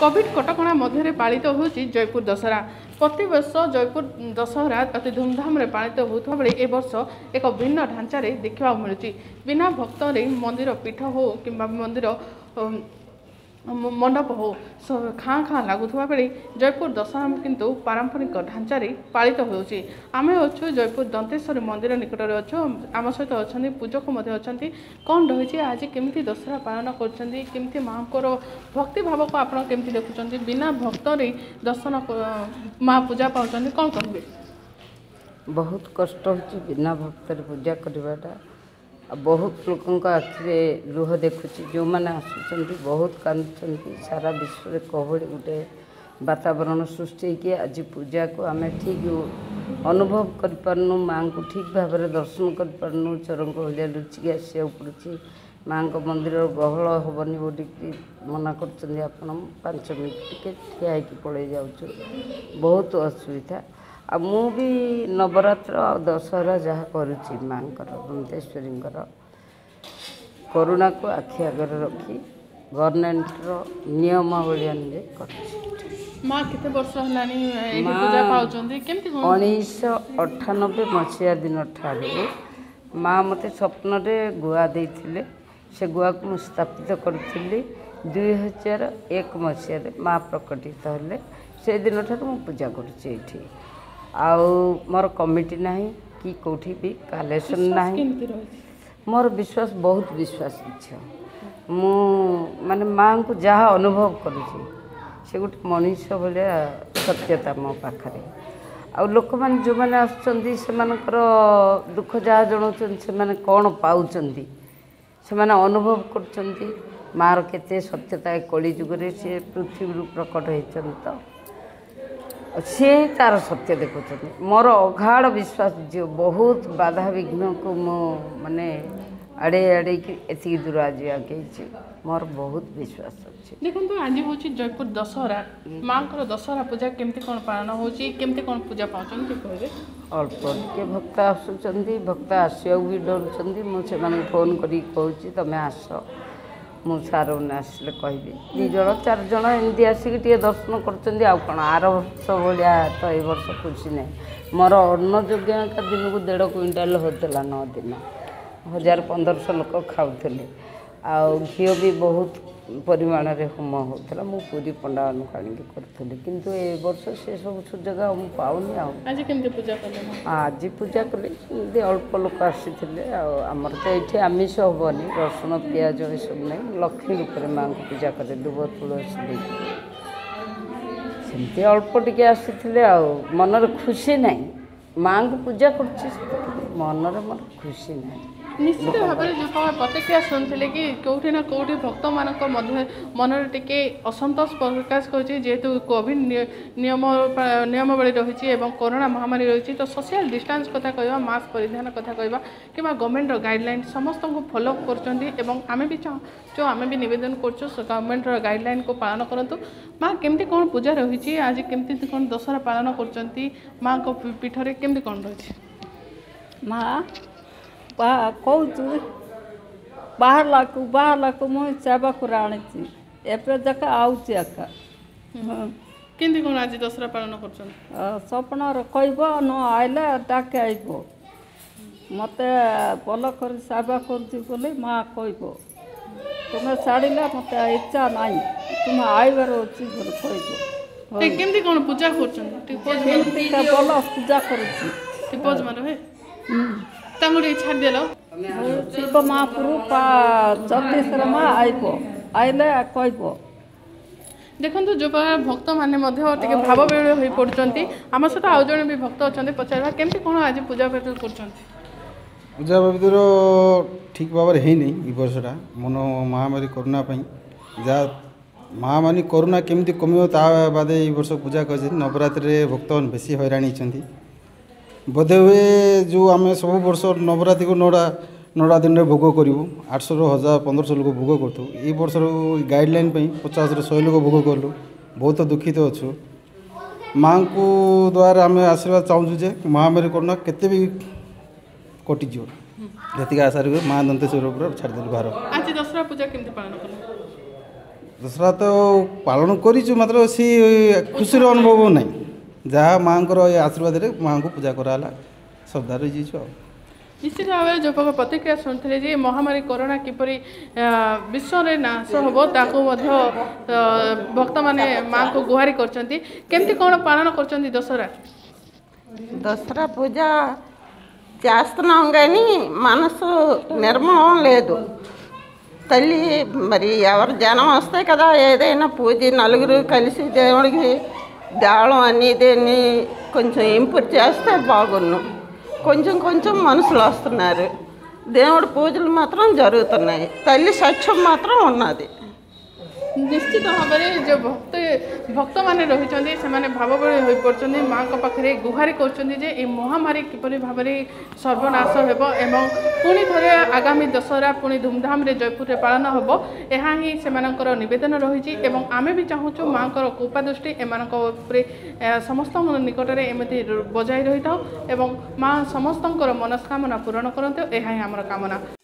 Covid कटकणा मध्य पालित हो जयपुर दशहरा। प्रति वर्ष जयपुर दशहरा अति धूमधाम रे पालित होता बेले ए वर्ष एक भिन्न ढांचारे देखा मिलूँ। बिना भक्त मंदिर पीठ हो कि मंदिर मंडप हो खाँ खाँ लगुवा बेले जयपुर दशहरा किंतु पारंपरिक ढांचारे पालित होउछि। आमे अच्छु जयपुर दंतेश्वरी मंदिर निकट में अच्छु आम सहित अच्छा पूजक अच्छा कौन रही आज केमी दशहरा पालन करमती माँ भक्ति भाव को आप देखुं बिना भक्त दर्शन माँ पूजा पाँच कौन कहे? बहुत कष्ट हो बिना भक्त पूजा करवाटा। बहुत लोकों आखिरे लुह देखुची जो मैंने आसुँच बहुत कांदुंट सारा विश्व में कहली गोटे वातावरण सृष्टि कि आज पूजा को आम ठीक अनुभव करपारनु माँ को ठीक भाव में दर्शन करपारनु चरंक भाया लुचिकी आसा पड़ी माँ मंदिर गहल हेनी बोली मना कर 5 मिनट टे ठिया पड़े जाऊँ बहुत असुविधा। आ मु भी नवरात्र और दशहरा जहाँ करुच्ची माँ दंतेश्वरी करुणा को आखि आगे रखी गवर्नमेंट नियमावली अनुसार कर। माँ केते वर्ष हलानी पूजा पाउचंदी केमती 1998 मसीहा दिन ठारे माँ मते स्वप्न रे गुआ देथिले से गुआ को मु स्थापित करी 2001 मसीह माँ प्रकटित हेले से दिन ठार मु पूजा करुच्ची एठी। आउ मोर कमिटी नहीं कि कौटी भी कलेक्शन नहीं मोर विश्वास बहुत विश्वास इच्छा मु माने माँ को जहाँ अनुभव करुँची से गोटे मनीष भाया सत्यता मो पाखे आउ लोक मैंने जो मैंने आसुँच दुख जहाँ जनाऊँ से कौन पाँच से अनुभव कर मार केते सत्यता कली जुगे सी पृथ्वी प्रकट होती तो सी तार सत्य देखुं मोर अगाढ़ विश्वास जो बहुत बाधा विघ्न को मो माने आड़े आड़े एति दूर आज आगे मोर बहुत विश्वास अच्छे। देखो तो आज हूँ जयपुर दशहरा माँ को दशहरा पूजा केमती कौन पालन होमती कौन पूजा पाँच कहे? अल्प टे भक्त आसुँच भक्त आसवा भी डरुँच मुझे फोन कर तुम आस मु सार आसिले कहबी 2 जण 4 जण एमती आसिक दर्शन कर आर वर्ष भाया तो ये वर्ष खुशी ना मोर अन्न योग्य का दिन को 1.5 क्विंटाल होता 9 दिन 1000-1500 लोक खाऊले आउ घी भी बहुत परिमाण रे होम होता मु पूरी पंडा अनुकाणी करी किंतु ए वर्ष से सब सुजोग मु पाऊनी। आज केमती पूजा कले? आज पूजा कले अल्प लोक आसी आमर तो ये आमिष हेनी रसुण पिज ये सब नहीं लक्ष्मी रूप में माँ को पूजा कले दुब तुलसी सेमती अल्प टे आसी मनर खुशी ना माँ को पूजा कर मनर मन खुशी ना निश्चित भाव में जो प्रतिक्रिया शुणुले कि कौटी ना कौटी भक्त मान मन टे असंतोष प्रकाश करेतु कोविड नियमावली रही कोरोना महामारी रही तो सोशल डिस्टेंस कथा कहवा मास्क परिधान कथा कहवा कि गवर्नमेंट गाइडलाइन समस्त को फॉलो करें भी चाहूँ आम भी नवेदन गवर्नमेंट गाइडलाइन को पालन करूँ। माँ केमती कौन पूजा रही आज केमती कौन दशहरा पालन कर माँ को पीठर केमती कौन रही? माँ कहूँ बाहर मुझे सेवा को आनी एप्रे जका आउची एका केमती कौन आज दशहरा पालन कर स्वप्न कह न आइले डाके आइब मत भल कर सेवा कर माँ कह तुम्हें छाड़िला मत इच्छा ना तुम आइबार अच्छी कह केमती कौन पूजा कर भल पूजा कर छाड़देल शिव महाप्रभु 34 माँ आइब आइले कह देखो जो भक्त मैंने भाव विहल हो पड़ते आम सहित आउ जड़े भी भक्त अच्छा पचार केमती कौन आज पूजा कर पूजा पवित्र ठीक भाव में है नहीं वर्षटा मन महामारी कोरोना जहाँ महामारी कोरोना केमती कम बाद ये वर्ष पूजा कर नवरात्रि भक्त बेसी हैराणी बोधे हुए जो आम सब वर्ष नवरात्रि को नौड़ा दिन में भोग करूँ 800 1000 1500 लोग भोग करूँ ये वर्ष गाइडलाइन 50-100 लोग भोग कलु बहुत दुखित अच्छु माँ को द्वारा आम आशीर्वाद चाहूँ जे महामारी कोरोना केते भी कटिज जी आशा माँ दंतेश्वरी छाड़देलु बाहर। आज दशहरा पूजा केमती पालन कल? ଦଶହରା ତ ପାଳନ କରିଛୁ ମାତ୍ର ସେ ଖୁସିର ଅନୁଭବ ନାହିଁ। ଯାହା ମାଆଙ୍କର ଏ ଆଶୀର୍ବାଦରେ ମାଆଙ୍କୁ ପୂଜା କରାହେଲା ଶ୍ରଦ୍ଧା ରହିଯାଇଛୁ ଆଉ। ନିଶ୍ଚିତ ଭାବରେ ଯୁବକ ପ୍ରତିକ୍ରିୟା ଶୁଣିଥିଲେ ଯେ ମହାମାରୀ କରୋନା କିପରି ବିଶ୍ୱରେ ନାଶ ହେବ ତାକୁ ମଧ୍ୟ ଭକ୍ତମାନେ ମାଆଙ୍କୁ ଗୁହାରି କରିଛନ୍ତି। କେମିତି କ'ଣ ପାଳନ କରୁଛନ୍ତି దసరా? దసరా పూజ చేస్తున్నాం కానీ మనసు నిర్మలం లేదు తల్లి మరి ఎవరు జనం వస్తే కదా ఏదైనా పూజ నలుగురు కలిసి దేవుడికి దేవళం అనేది కొంచెం ఇంప్రూవ్ చేస్తే బాగున్ను కొంచెం కొంచెం మనుషులు వస్తున్నారు దేవుడి పూజలు మాత్రం జరుగుతున్నాయి తల్లి సత్యం మాత్రం ఉన్నది। ନିଶ୍ଚିତ ଭାବରେ ଯେଉଁ ଭକ୍ତମାନେ ରହିଛନ୍ତି ସେମାନେ ଭାବବଳୀ ହୋଇପଡ଼ୁଛନ୍ତି ମାଆଙ୍କ ପାଖରେ ଗୁହାରି କରୁଛନ୍ତି ଯେ ଏହି ମହାମାରୀ କିପରି ଭାବରେ ସର୍ବନାଶ ହେବ ଏବଂ ପୁଣି ଥରେ ଆଗାମୀ ଦଶହରା ପୁଣି ଧୁମଧାମରେ ଜୟପୁରରେ ପାଳନ ହେବ ଏହା ହିଁ ସେମାନଙ୍କର ନିବେଦନ ରହିଛି ଏବଂ ଆମେ ବି ଚାହୁଁଛୁ ମାଆଙ୍କର କୃପା ଦୃଷ୍ଟି ଏମାନଙ୍କ ଉପରେ ସମସ୍ତଙ୍କ ନିକଟରେ ଏମିତି ବଜାଇ ରହିଥାଉ ଏବଂ ମାଆ ସମସ୍ତଙ୍କର ମନସ୍କାମନା ପୂରଣ କରନ୍ତୁ ଏହା ହିଁ ଆମର କାମନା।